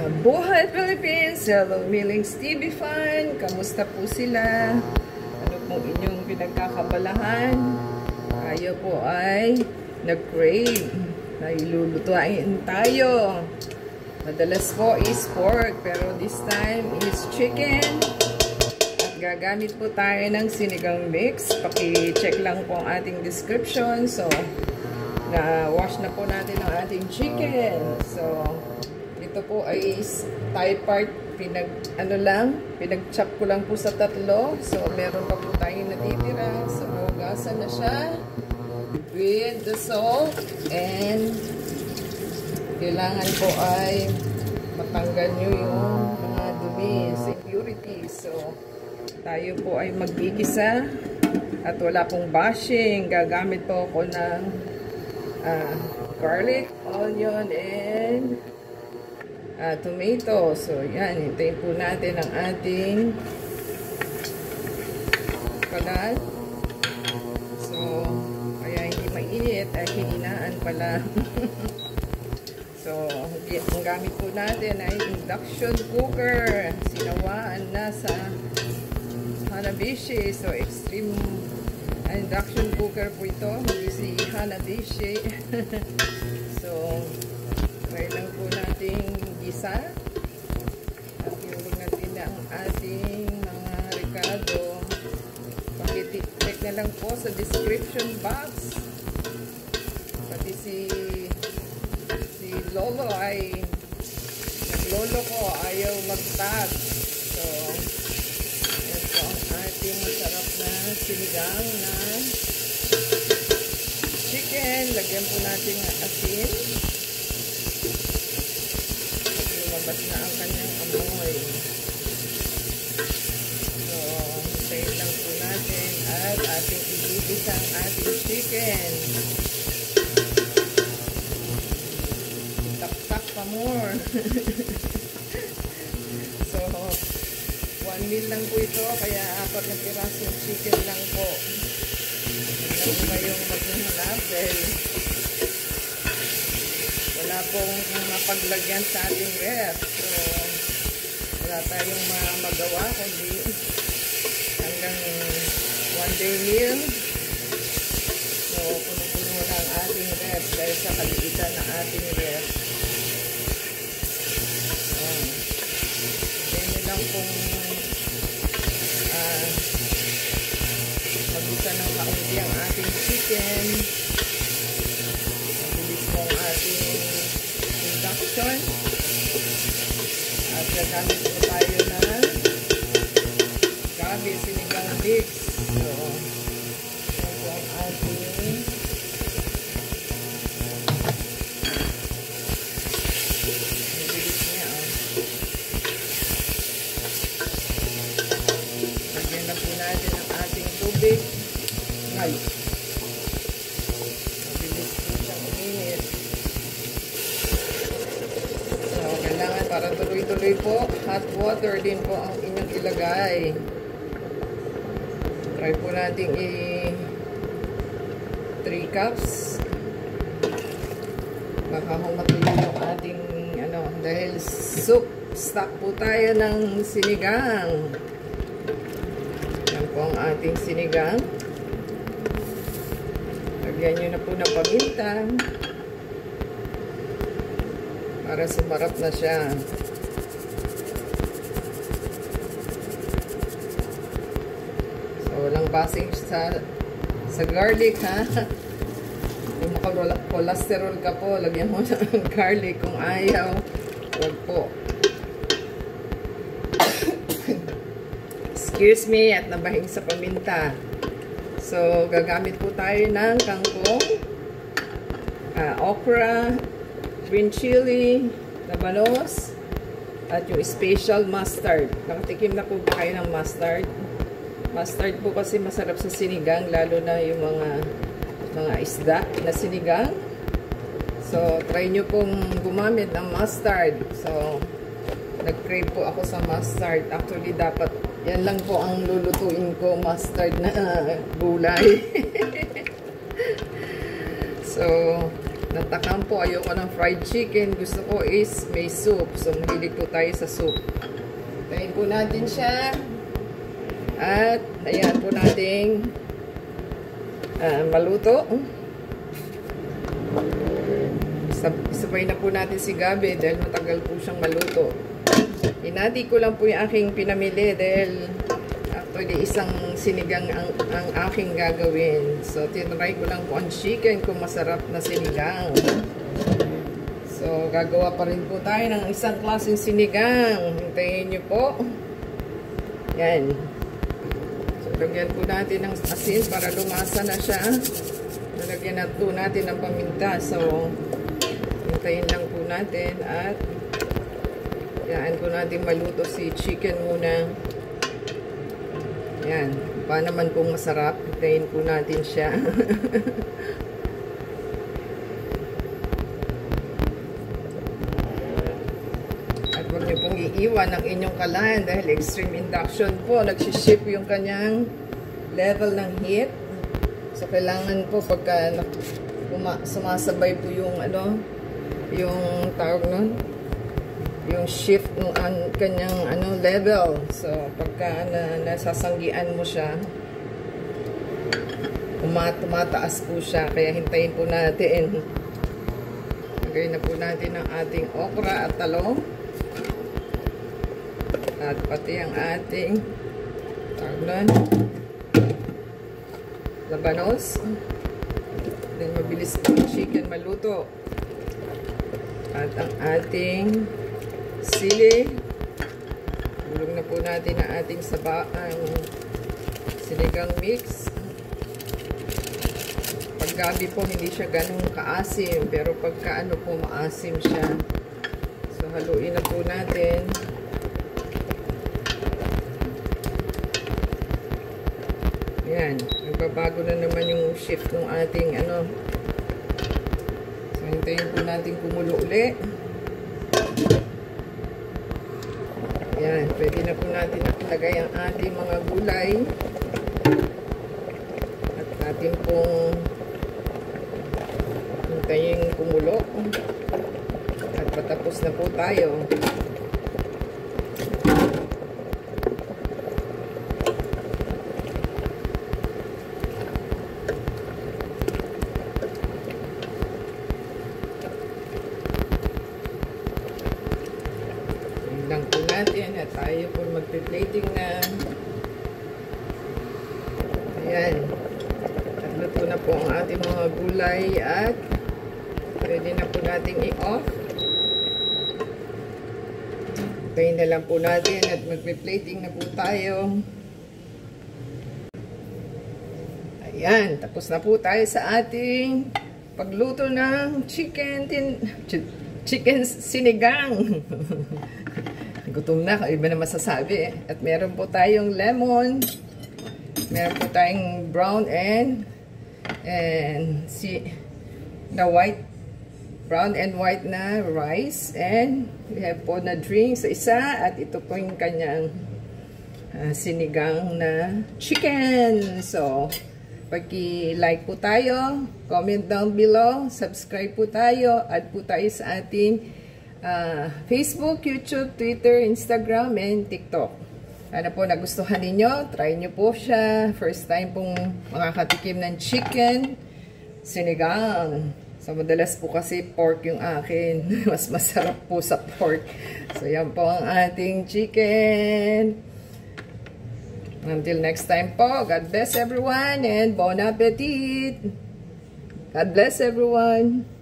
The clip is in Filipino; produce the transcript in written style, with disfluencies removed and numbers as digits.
Buhay Philippines! Hello, Millings TV fan! Kamusta po sila? Ano pong inyong pinagkakabalahan? Tayo po ay nag-crave. Nailulutuin tayo. Madalas po is pork, pero this time is chicken. At gagamit po tayo ng sinigang mix. Paki-check lang po ang ating description. So, na-wash na po natin ang ating chicken. So, ito po ay thigh part, pinag-chop ko lang po sa tatlo. So, meron pa po tayong natitira. So, hugasan na siya with the salt. And, kailangan po ay matanggal nyo yung mga dumi, impurities. So, tayo po ay magigisa. At wala pong bashing. Gagamit po ako ng garlic, onion, and tomato. So, yan. Hintayin po natin ang ating kalat. So, kaya hindi mainit. Ay, hininaan pala. So, ang gamit po natin ay induction cooker. Sinawaan na sa Hanabishi. So, extreme induction cooker po ito. Hindi si Hanabishi. So, try lang po natin gisa. At iulog natin na ang ating mga rekado. Pakitick na lang po sa description box. Pati si Lolo ay naglolo ko, ayaw mag-tag. So, yan po ang ating masarap na sinigang na chicken. Lagyan po natin ng asin. Lumabas na ang kanyang amoy. So, hintayin lang po natin at ating igigisa ang ating chicken. Taktak pa more. So, 1 meal lang po ito, kaya 4 na pirasong chicken lang po. Huwag na po kayong maghanap dahil wala pong mapaglagyan sa ating ref. So, wala tayong magawa kundi hanggang 1-day meal. So, puno-puno na ang ating ref dahil sa kaliitan ng ating ref. Then, yun lang pong mag-isa ng kaunti ang ating chicken. Mabilis po ang ating induction. At gagamit po tayo ng Gabi sinigang mix. So, yun po ang ating mabilis niya. Lagyan na po natin ang ating tubig. Ngayon. Mabilis po siyang uminit. So, kailangan para tuloy-tuloy po, hot water din po ang inyong ilagay. Try po natin 3 cups. Baka humatuloy yung ating dahil soup stock po tayo ng sinigang. Yan po ang ating sinigang. Lagyan nyo na po ng paminta para sumarap na siya. So, walang basing sa garlic, ha? Kung cholesterol ka po, lagyan mo ng garlic. Kung ayaw, wag po. Excuse me, at nabahing sa paminta. So, gagamit po tayo ng kangkong, okra, green chili, Labanos, at yung special mustard. Nakatikim na po ba kayo ng mustard? Mustard po kasi masarap sa sinigang, lalo na yung mga isda na sinigang. So, try nyo pong gumamit ng mustard. So, nag-crave po ako sa mustard. Actually, dapat yan lang po ang lulutuin ko, mustard na gulay. So, natakam po, ayoko ng fried chicken. Gusto ko is may soup. So, mahilig po tayo sa soup. Tayin po natin siya. At, ayan po nating maluto. Isabay na po natin si Gabi dahil matagal po siyang maluto. Hinati ko lang po yung aking pinamili dahil actually isang sinigang ang aking gagawin. So, tinry ko lang po ang chicken kung masarap na sinigang. So, gagawa pa rin po tayo ng isang klaseng sinigang. Hintayin nyo po. Yan. So, lagyan po natin ng asin para lumasa na siya. Nalagyan na po natin ng paminta. So, hintayin lang po natin at yan po natin maluto si chicken muna. Yan. Pa naman pong masarap. Hintayin po natin siya. At huwag niyo pong iiwan ang inyong kalan dahil extreme induction po. Nagsiship yung kanyang level ng heat. So, kailangan po pagka sumasabay po yung yung tawag nun, yung shift ng kanyang level. So, pagka nasasanggian mo siya, tumataas po siya. Kaya hintayin po natin. Lagay na po natin ang ating okra at talong. At pati ang ating Labanos. Then, mabilis po yung chicken maluto. At ang ating sili. Bulong na po natin ang ating sinigang mix. Pag Gabi po, hindi siya ganun kaasim. Pero pagka po, maasim siya. So, haluin na po natin. Yan. Nagbabago na naman yung shift ng ating So, hintayin po natin kumulo ulit. Yan. Pwede na po natin ilagay ang ating mga gulay. At natin pong hintayin kumulo. At patapos na po tayo. Lang po natin at tayo po magpe-plating na. Ayan. At luto na po ang ating mga gulay at pwede na po natin i-off. Tayo na lang po natin at magpe-plating na po tayo. Ayan. Tapos na po tayo sa ating pagluto ng chicken sinigang. Gutom na, iba na masasabi. At meron po tayong lemon. Meron po tayong brown and brown and white na rice. And we have po na drink sa isa. At ito po yung kanyang sinigang na chicken. So, pag-like po tayo, comment down below, subscribe po tayo, add po tayo sa ating Facebook, YouTube, Twitter, Instagram, and TikTok. Sana po nagustuhan ninyo. Try nyo po siya. First time pong makakatikim ng chicken sinigang. So, madalas po kasi pork yung akin. Mas masarap po sa pork. So, yan po ang ating chicken. Until next time po, God bless everyone and bon appetit! God bless everyone!